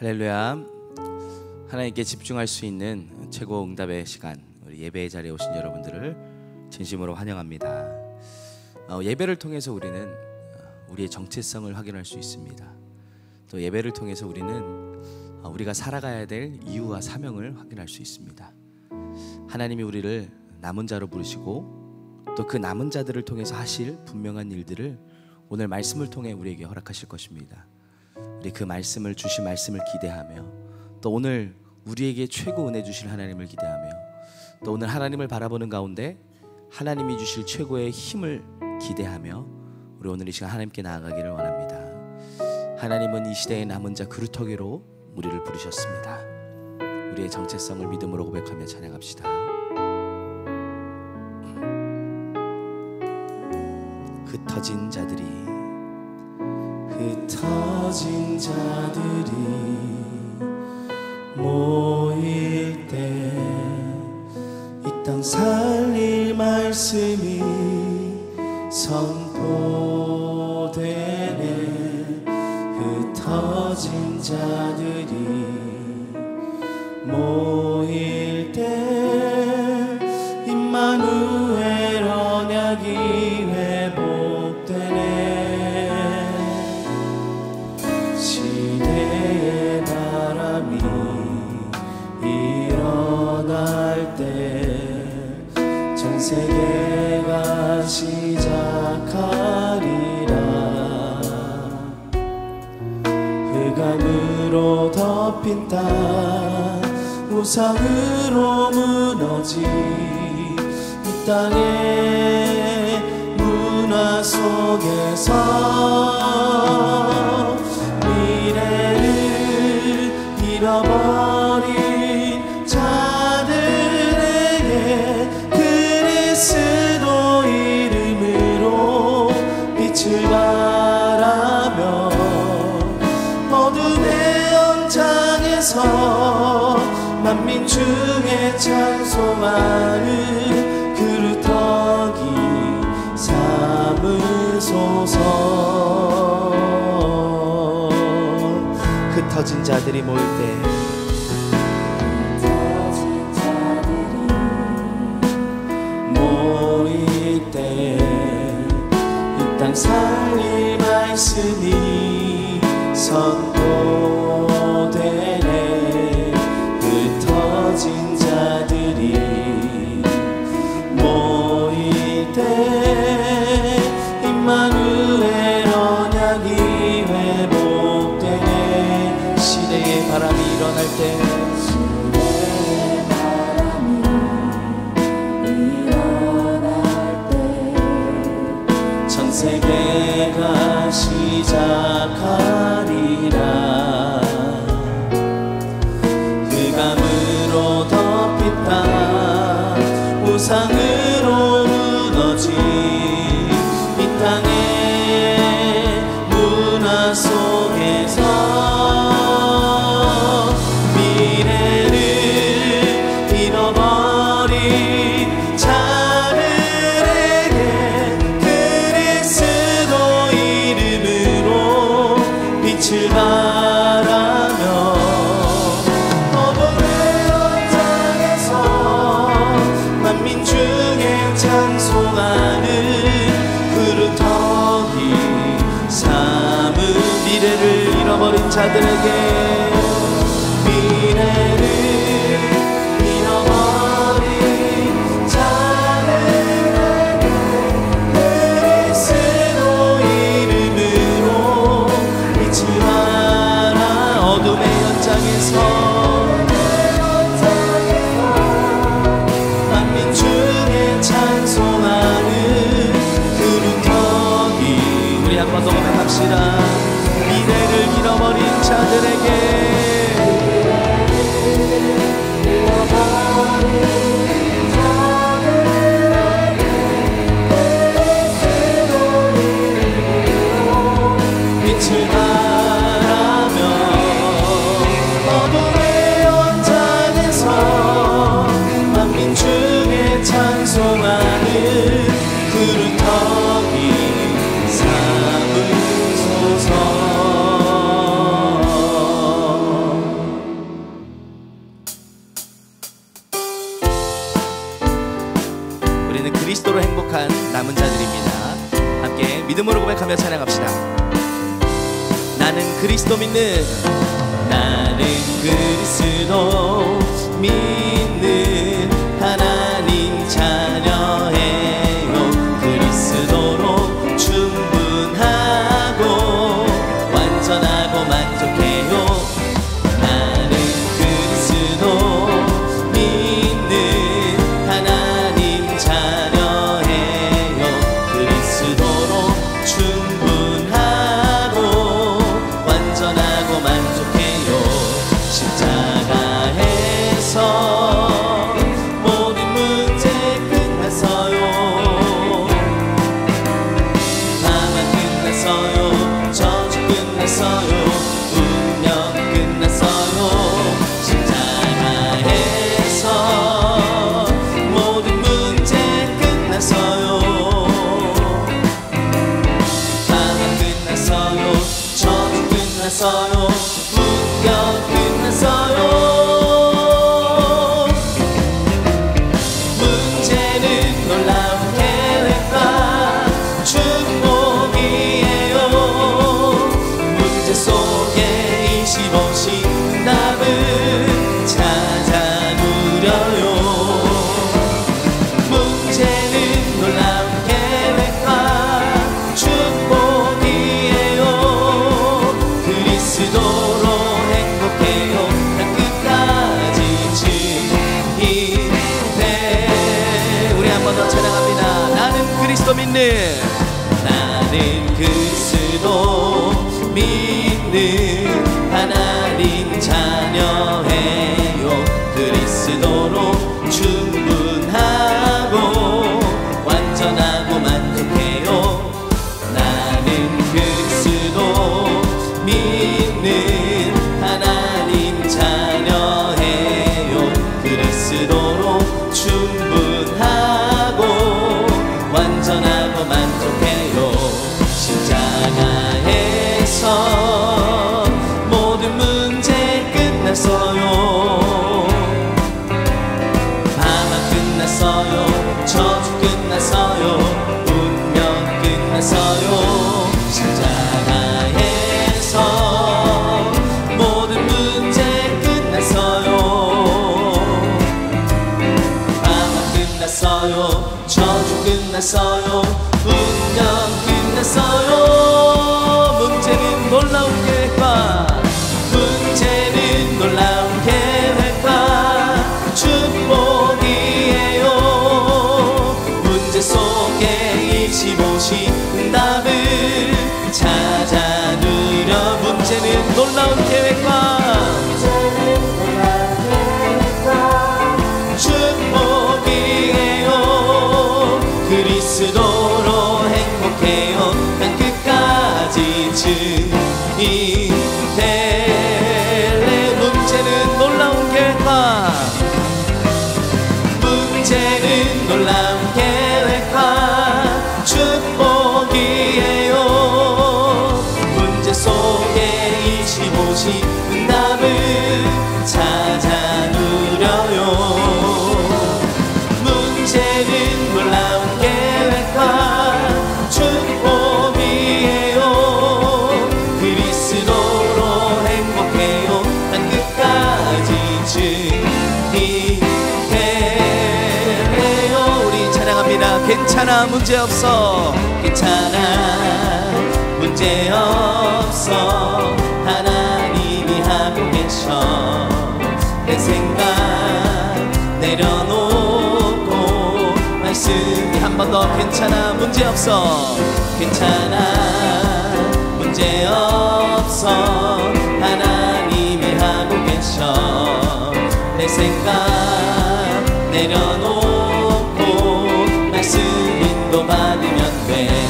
할렐루야. 하나님께 집중할 수 있는 최고 응답의 시간, 우리 예배의 자리에 오신 여러분들을 진심으로 환영합니다. 예배를 통해서 우리는 우리의 정체성을 확인할 수 있습니다. 또 예배를 통해서 우리는 우리가 살아가야 될 이유와 사명을 확인할 수 있습니다. 하나님이 우리를 남은 자로 부르시고 또 그 남은 자들을 통해서 하실 분명한 일들을 오늘 말씀을 통해 우리에게 허락하실 것입니다. 우리 그 말씀을, 주신 말씀을 기대하며 또 오늘 우리에게 최고 은혜 주실 하나님을 기대하며 또 오늘 하나님을 바라보는 가운데 하나님이 주실 최고의 힘을 기대하며 우리 오늘 이 시간 하나님께 나아가기를 원합니다. 하나님은 이 시대의 남은 자 그루터기로 우리를 부르셨습니다. 우리의 정체성을 믿음으로 고백하며 찬양합시다. 흩어진 자들이 모일 때 이 땅 살릴 말씀이 선포되네. 흩어진 자들이 모일 때 임마누엘 언약이 회복되네. 시대의 바람이 일어날 때 전 세계가 시작하리라. 흑암으로 덮인 땅 우상으로 무너진 이 땅의 문화 속에서 미래를 잃어버린 자들에게 그리스도 이름으로 빛을 발하며 어둠의 연장에서 만민 중에 찬송하는 그루터기 삼으소서. 흩어진 자들이 모일 때 이 땅 살릴 말씀이 선포되네. 흩어진 자들이 모일 때 임마누엘 언약이 회복되네. 시대의 바람이 일어날 때 세계가 시작하리라. 흑암으로 덮인 땅 우상으로 무너진 이 땅의 문화 속에서 미래를 잃어버린 빛을 발하며 어둠의 연장에서 만민 중에 찬송하는 그루터기 삼은 미래를 잃어버린 자들에게 만민 중에 찬송하는 그루터기 우리 한 번 더 고백합시다. 미래를 잃어버린 자들에게 빛을 발하며 어둠의 부족한 남은 자들입니다. 함께 믿음으로 고백하며 찬양합시다. 나는 그리스도 믿는, 나는 그리스도 믿는 하나님 자녀예요. 그리스도로 충분하고 완전하고 만족해요. 나는 그리스도 믿는 하나님 자녀예요. 그리스도로 충분하고 완전하고 만족해요. 십자가에서 모든 문제 끝났어요. 다만 끝났어요. 저주 끝났어요. 운명 끝났어요. 십자가에서 모든 문제 끝났어요. 다만 끝났어요. 저주 끝났어요. 운명 끝났어요. 문제는 놀라운 계획과 축복이에요. 문제 속에 25신 답을 찾아 누려요. 문제는 놀라운 계획과 축복이에요. 그리스도로 행복해요. 난 끝까지 증인돼. 우리 한 번 더 찬양합니다. 나는 그리스도 믿는, 나는 그리스도 믿는 하나님 자녀예요. 그리스도로 충분하고 완전하고 만족해요. 나는 그리스도 믿는 하나님 자녀예요. 그리스도로 충분하고 완전하고 만족해요. 십자가에서 모든 문제 끝났어요. 다만 끝났어요. 저주 끝났어요. 운명 끝났어요. 십자가에서 모든 문제 끝났어요. 다만 끝났어요. 저주 끝났어요. 운명 끝났어요. 문제는 놀라운 계획과, 문제는 놀라운 계획과 축복이에요. 문제 속에 25신 답을 찾아 누려. 문제는 놀라운 계획과 축복이에요. 그리스도로 행복해요. 난 끝까지 증인될래. 문제는 놀라운 계획과, 문제는 놀라운 계획과 축복이에요. 문제 속에 25신 답을 찾아 누려요. 문제는 놀라운 계획과 축복이에요. 그리스도로 행복해요. 난 끝까지 증인해요. 우리 찬양합니다. 괜찮아 문제없어. 괜찮아 문제없어. 하나님이 하고 계셔. 내 생각 내려놓고 말씀이 한 번 더. 괜찮아 문제없어. 괜찮아 문제없어. 하나님이 하고 계셔. 내 생각 내려놓고 말씀 인도받으면 돼.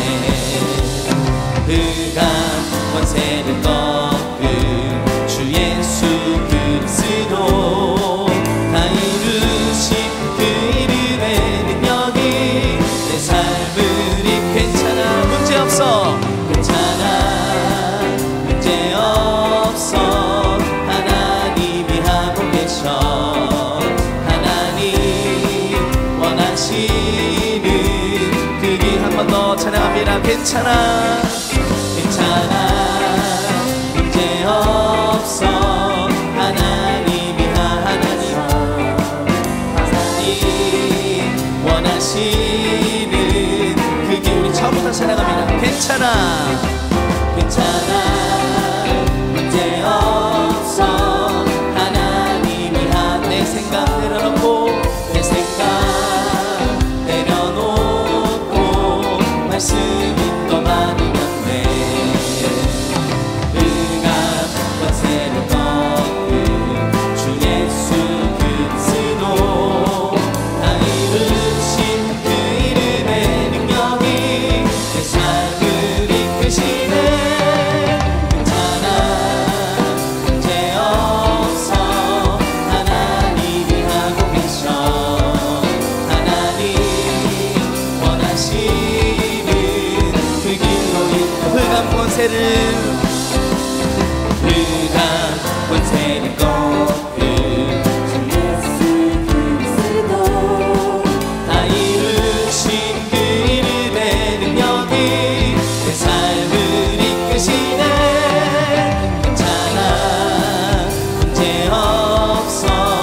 그가 권세를 꺾은 주 예수 그리스도 다 이루신 그 이름의 능력이 내 삶을 괜찮아 문제없어. 괜찮아 문제없어. 괜찮아 괜찮아 문제 없어 하나님이 하나님 원하시는 그 길 우리 처음부터 찬양합니다. 괜찮아 괜찮아 문제 없어 하나님이 내 생각 내려놓고 내 생각 내려놓고 말씀인 거 많으면 돼. 응답 권세를 꺾은 주 예수 그리스도 다 이루신 그 이름의 능력이 내 삶을 이끄시네. 괜찮아 문제 없어 하나님이 하고 계셔. 하나님 원하시는 그 길로 흑암 권세를 꺾은 주 예수 그리스도 다 이루신 그 이름의 능력이 내 삶을 이끄시네. 괜찮아 문제 없어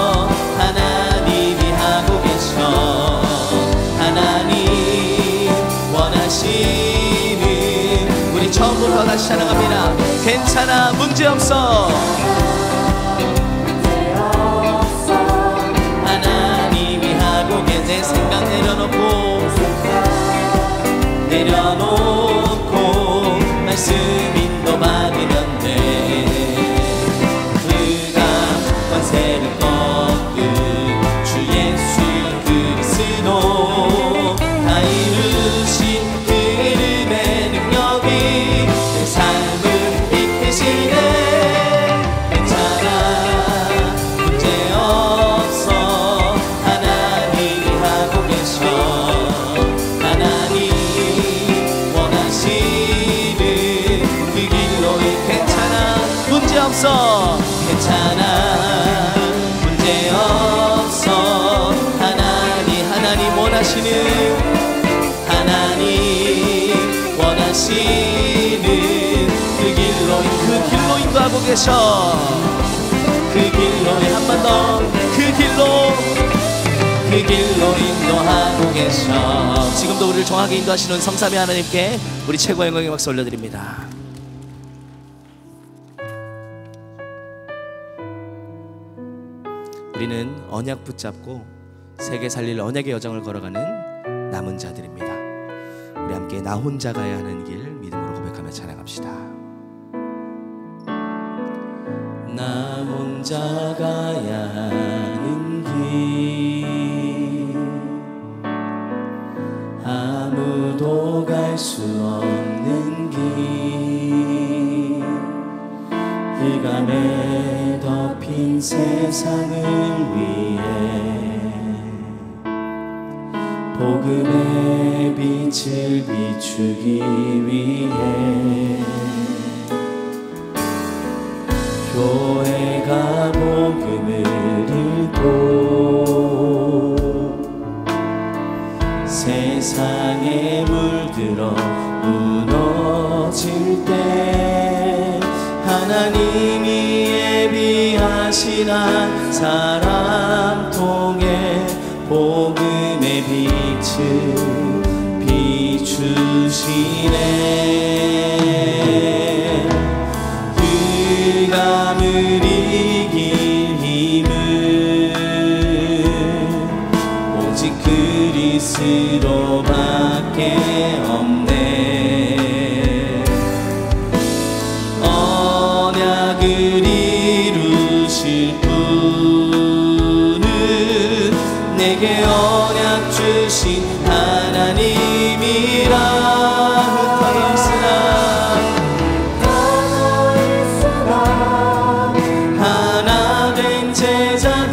하나님이 하고 계셔. 하나님 원하시는 우리 처음부터 다시 찬양합니다. 괜찮아 문제 없어 하나님이 하고 내 생각 내려놓고 말씀인도 받으면 돼. 흑암 권세를 꺾은 주 예수 그리스도 다 이루신 그 이름의 능력이 내 삶을 이끄시네. 괜찮아 문제 없어 하나님이 하고 계셔. 하나님 원하시는 그 길로 괜찮아 문제 없어 괜찮아 문제 없어 하나님 원하시는 하나님 원하시는 그 길로 인도하고 계셔. 그 길로 한 번 더 그 길로 인도하고 계셔. 지금도 우리를 정확하게 인도하시는 성삼위 하나님께 우리 최고의 영광의 박수 올려드립니다. 우리는 언약 붙잡고 세계 살릴 언약의 여정을 걸어가는 남은 자들입니다. 우리 함께 나 혼자 가야 하는 길 믿음으로 고백하며 찬양합시다. 나 혼자 가야 하는 길 아무도 갈 수 없는 길 흑암에 덮인 세상을 위해 복음의 빛을 비추기 위해 교회가 복음을 읽고 세상에 물들어 무너질 때 하나님이 예비하신 한 사람 통해 복음의 빛을 비추시네. 흑암을 이길 힘은 오직 그리스도밖에 없네. 언약을 이루실 분은 내게 언약 주신 하나님이라. 흩어져 있으나 하나 된 제자들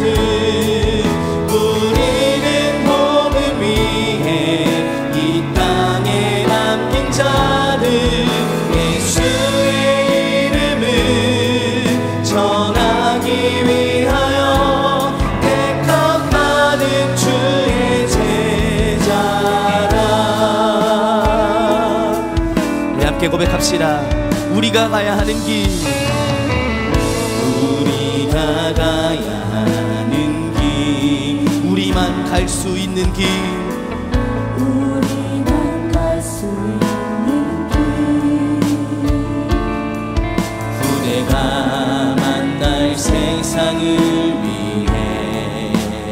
우리는 복음 위해 이 땅에 나 함께 고백합시다. 우리가 가야 하는 길, 우리가 가야 하는 길, 우리만 갈 수 있는 길, 우리만 갈 수 있는 길, 후대가 만날 세상을 위해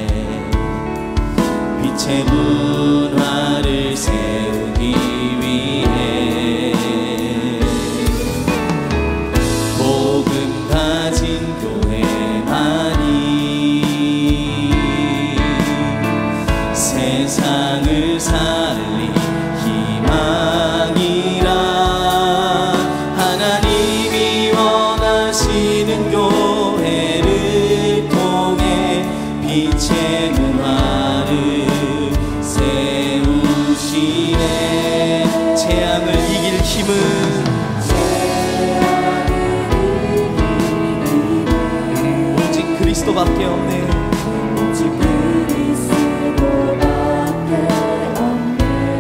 빛의 문화를 세우기 위해 복음 가진 교회만이 세상을 살릴 희망이라. 하나님이 원하시는 교회를 통해 빛의 문화를 세우시네. 재앙을 이길 힘은 오직 그리스도밖에 없네. 오직 그리스도밖에 없네.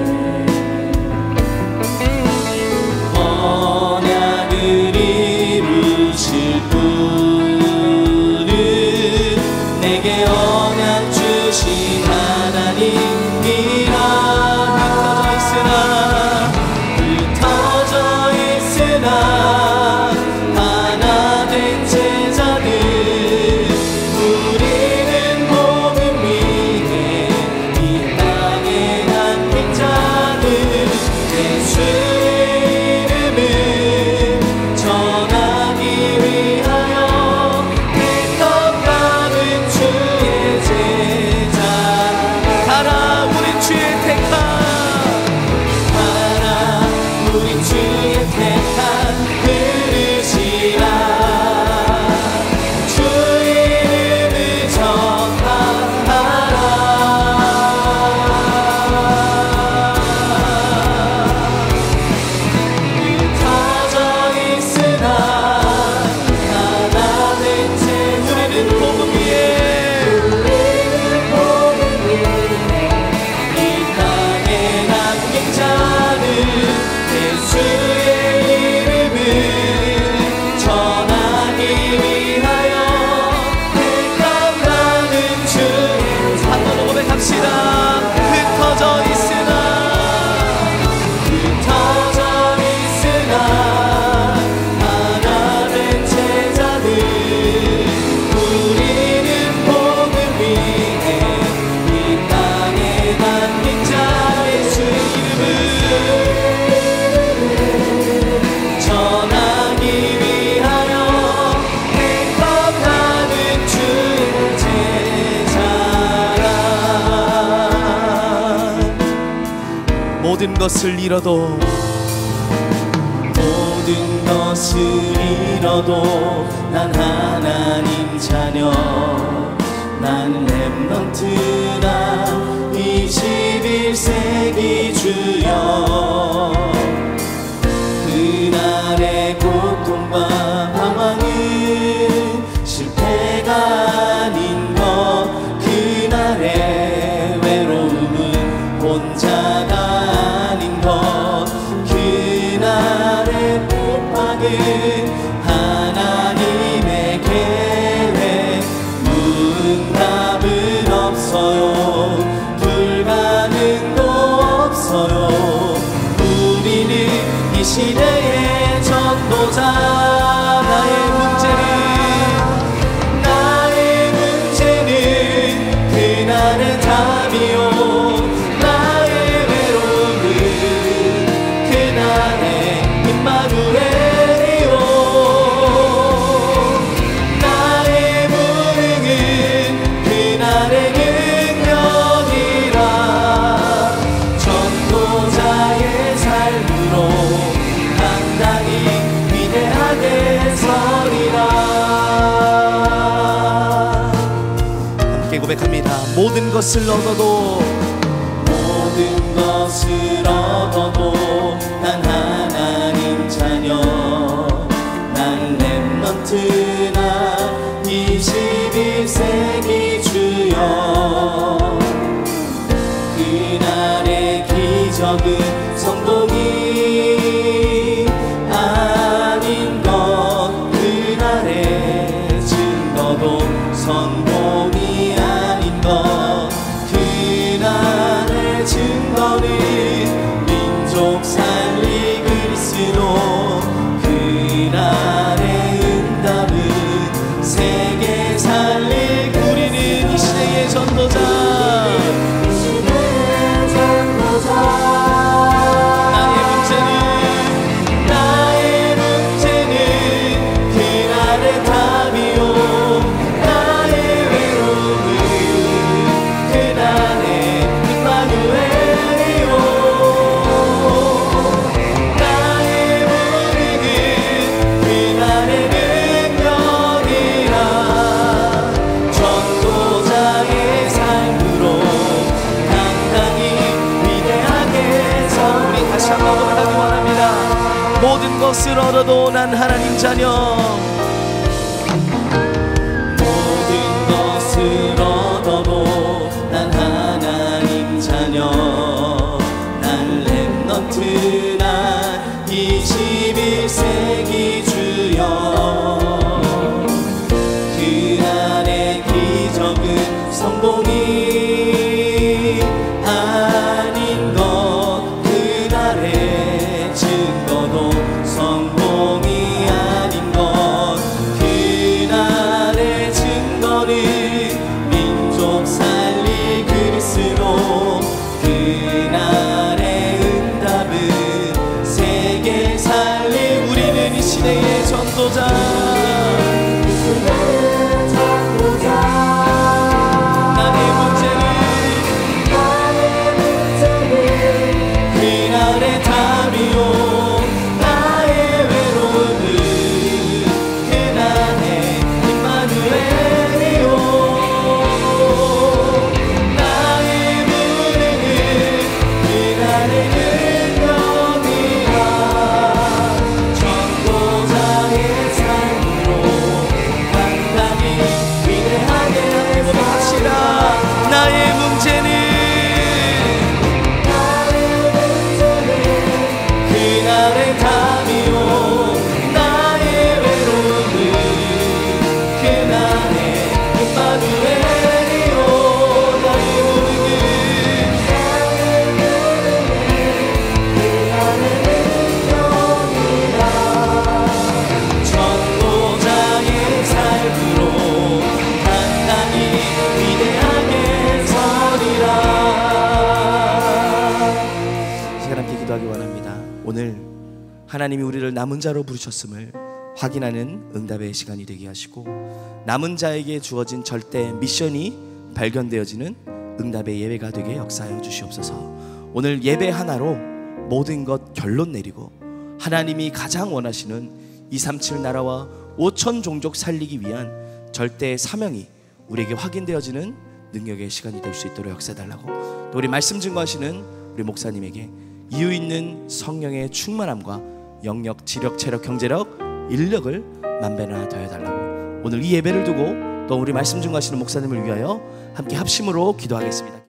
언약을 이루실 분은 내게 언약 주신 하나님이라. 흩어져 있으나 하나 된 제자들, 우리는 복음 위에 이 땅에 남긴 자들, 예수의 이름을 전하기 위하여 내것 가는 주의 제자. 가라 우리 주의 택한, 가라 우리 주의 택한 그릇이라. 주 이름을 전파하라. 흩어져 있으나 하나 된 채 우리는 복음 위에 이 땅에 남긴 자는 예수의 이름을 전하기 위하여 택함 받은 주의. 한번 고백합시다. 흩어져 있으나 하나 된 제자들, 우리는 복음 위에 이 땅에 남긴 자 예수의 이름을 전하기 위하여 택함 받은 주의 제자라. 모든 것을 잃어도, 모든 것을 잃어도 난 하나님 자녀, 난 렘넌트다. 21세기 주여, 그날의 고통과 방황은 실패가 아닌 것, 그날의 외로움은 혼자가 아닌 것, 그날의 핍박은 하나님의 계획. 응답은 없어요, 불가능도 없어요. 우리는 이 시대의 전도자. 나의 문제는 그날의 답이요, 나의 외로움은 그날의 임마누엘이요, 나의 무능은 그날의 능력이라. 전도자의 삶으로 당당히 위대하게 서리라. 함께 고백합니다. 모든 것을 얻어도, 모든 것을 얻어도 난 하나님 자녀, 난 렘넌트나 21세기 주여. 그날의 기적은 성공이 성공이 아닌 것 그날의 증거는 민족 살리 그리스도 그날의 응답은 세계 살릴 우리는 이 시대의 전도자 모든 것을 얻어도 난 하나님 자녀 모든 것을 얻어도 난 하나님 자녀 난 렘넌트 난 21세기 주여 그날의 기적은 성공이 아닌 것 그날의 증거도 성공이 아닌 것 그날의 증거는 민족 살릴 그리스도 그날의 응답은 세계 살릴 우리는 이 시대의 전도자 나의 문제는 그날의 답이요 오늘 하나님이 우리를 남은 자로 부르셨음을 확인하는 응답의 시간이 되게 하시고 남은 자에게 주어진 절대 미션이 발견되어지는 응답의 예배가 되게 역사하여 주시옵소서. 오늘 예배 하나로 모든 것 결론 내리고 하나님이 가장 원하시는 237 나라와 5천 종족 살리기 위한 절대 사명이 우리에게 확인되어지는 능력의 시간이 될 수 있도록 역사해달라고 또 우리 말씀 증거하시는 우리 목사님에게 이유 있는 성령의 충만함과 영력, 지력, 체력, 경제력, 인력을 만배나 더해달라고 오늘 이 예배를 두고 또 우리 말씀 증거하시는 목사님을 위하여 함께 합심으로 기도하겠습니다.